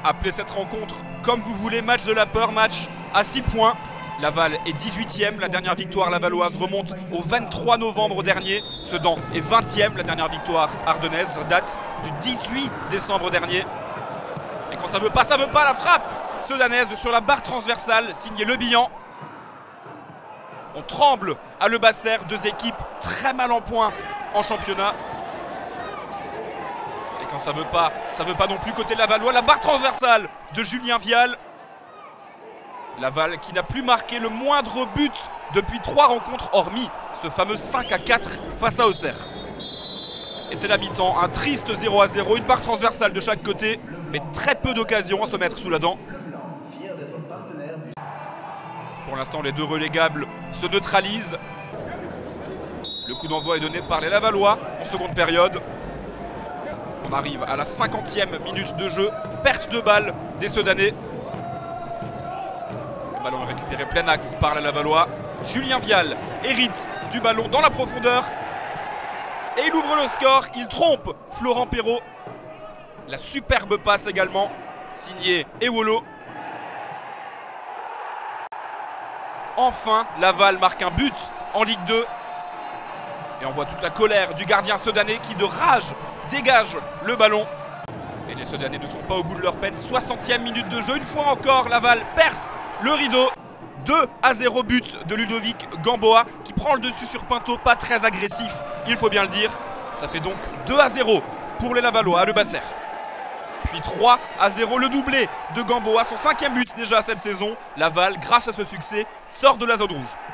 Appelez cette rencontre comme vous voulez, match de la peur, match à 6 points. Laval est 18e, la dernière victoire lavalloise remonte au 23 novembre dernier. Sedan est 20e, la dernière victoire ardennaise date du 18 décembre dernier. Et quand ça veut pas, la frappe sedanaise sur la barre transversale, signée Le Bihan. On tremble à Le Basser, deux équipes très mal en point en championnat. Et quand ça veut pas non plus côté lavallois. La barre transversale de Julien Vial. Laval qui n'a plus marqué le moindre but depuis 3 rencontres, hormis ce fameux 5-4 face à Auxerre. Et c'est la mi-temps, un triste 0-0, une barre transversale de chaque côté, mais très peu d'occasions à se mettre sous la dent. Pour l'instant, les deux relégables se neutralisent. Le coup d'envoi est donné par les Lavallois en seconde période. On arrive à la 50e minute de jeu, perte de balle des Sedanais. Le ballon est récupéré plein axe par les Lavallois. Julien Vial hérite du ballon dans la profondeur. Et il ouvre le score, il trompe Florent Perrault. La superbe passe également, signée Ewolo. Enfin, Laval marque un but en Ligue 2. Et on voit toute la colère du gardien sedanais qui de rage dégage le ballon. Et les Sedanais ne sont pas au bout de leur peine. 60e minute de jeu, une fois encore Laval perce le rideau. 2-0 but de Ludovic Gamboa qui prend le dessus sur Pinto, pas très agressif, il faut bien le dire. Ça fait donc 2-0 pour les Lavallois à Le Basser. Puis 3-0 le doublé de Gamboa, son 5e but déjà cette saison. Laval, grâce à ce succès, sort de la zone rouge.